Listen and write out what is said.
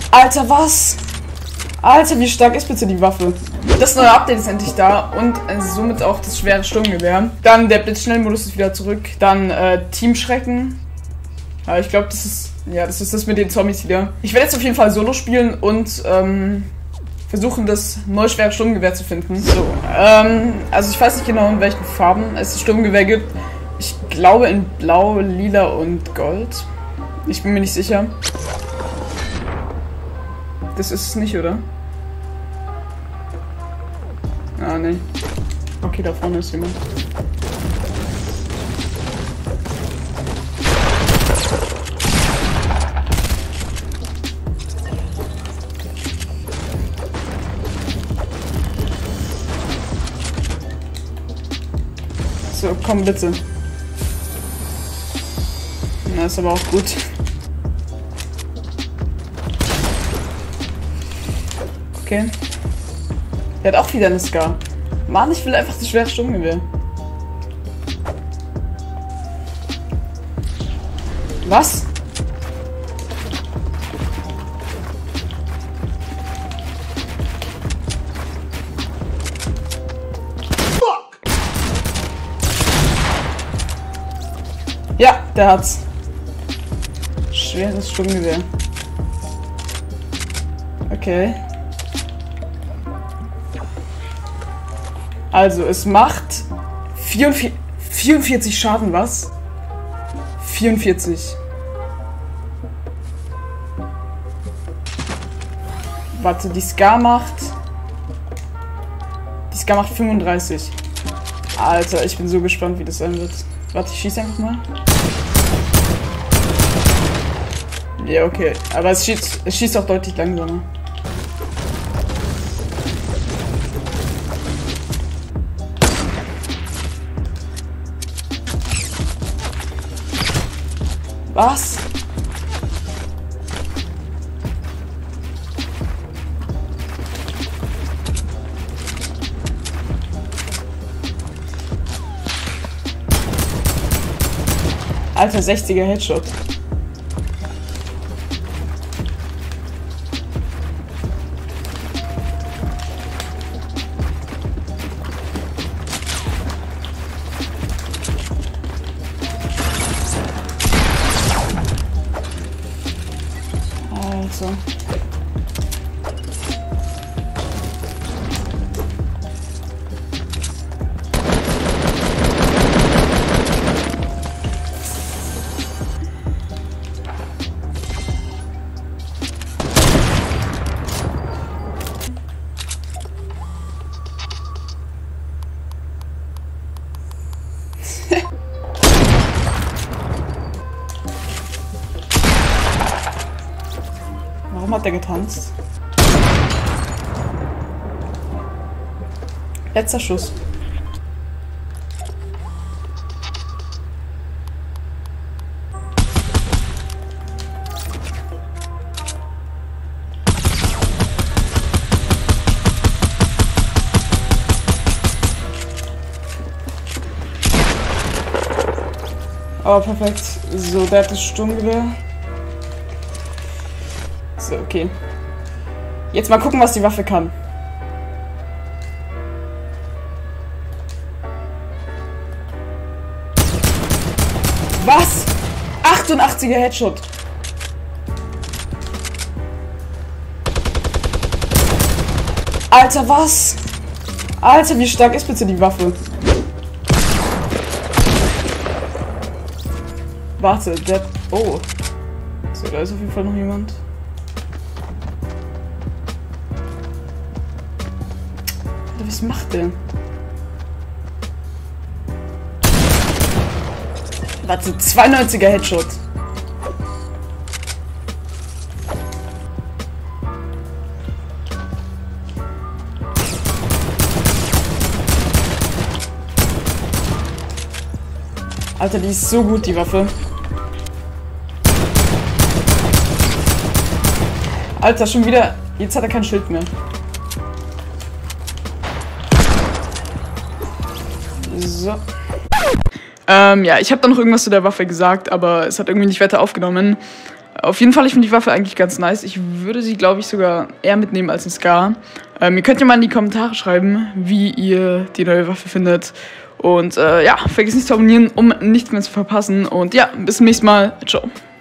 Alter, was? Alter, wie stark ist bitte die Waffe? Das neue Update ist endlich da und somit auch das schwere Sturmgewehr. Dann der Blitzschnellmodus ist wieder zurück. Dann Teamschrecken. Ja, ich glaube, das ist das mit den Zombies wieder. Ich werde jetzt auf jeden Fall Solo spielen und versuchen, das neue schwere Sturmgewehr zu finden. So, also ich weiß nicht genau, in welchen Farben es das Sturmgewehr gibt. Ich glaube in Blau, Lila und Gold. Ich bin mir nicht sicher. Das ist es nicht, oder? Ah, nee. Okay, da vorne ist jemand. So, komm bitte. Na, ist aber auch gut. Okay. Der hat auch wieder eine Scar. Mann, ich will einfach das schwere Sturmgewehr. Was? Fuck. Ja, der hat's. Schweres Sturmgewehr. Okay. Also, es macht 44 Schaden, was? 44. Warte, die Scar macht 35. Alter, ich bin so gespannt, wie das sein wird. Warte, ich schieße einfach mal. Ja, okay. Aber es schießt auch deutlich langsamer. Was? Alter, 60er Headshot. Also. Warum hat der getanzt? Letzter Schuss. Oh, perfekt. So, der hat das Sturmgewehr. So, okay. Jetzt mal gucken, was die Waffe kann. Was? 88er Headshot. Alter, was? Alter, wie stark ist bitte die Waffe? Warte, der... Oh. So, da ist auf jeden Fall noch jemand. Was macht der? Warte, 92er Headshot. Alter, die ist so gut, die Waffe. Alter, schon wieder. Jetzt hat er kein Schild mehr. So. Ja, ich habe da noch irgendwas zu der Waffe gesagt, aber es hat irgendwie nicht weiter aufgenommen. Auf jeden Fall, ich finde die Waffe eigentlich ganz nice. Ich würde sie, glaube ich, sogar eher mitnehmen als ein Scar. Ihr könnt ja mal in die Kommentare schreiben, wie ihr die neue Waffe findet. Und ja, vergesst nicht zu abonnieren, um nichts mehr zu verpassen. Und ja, bis zum nächsten Mal. Ciao.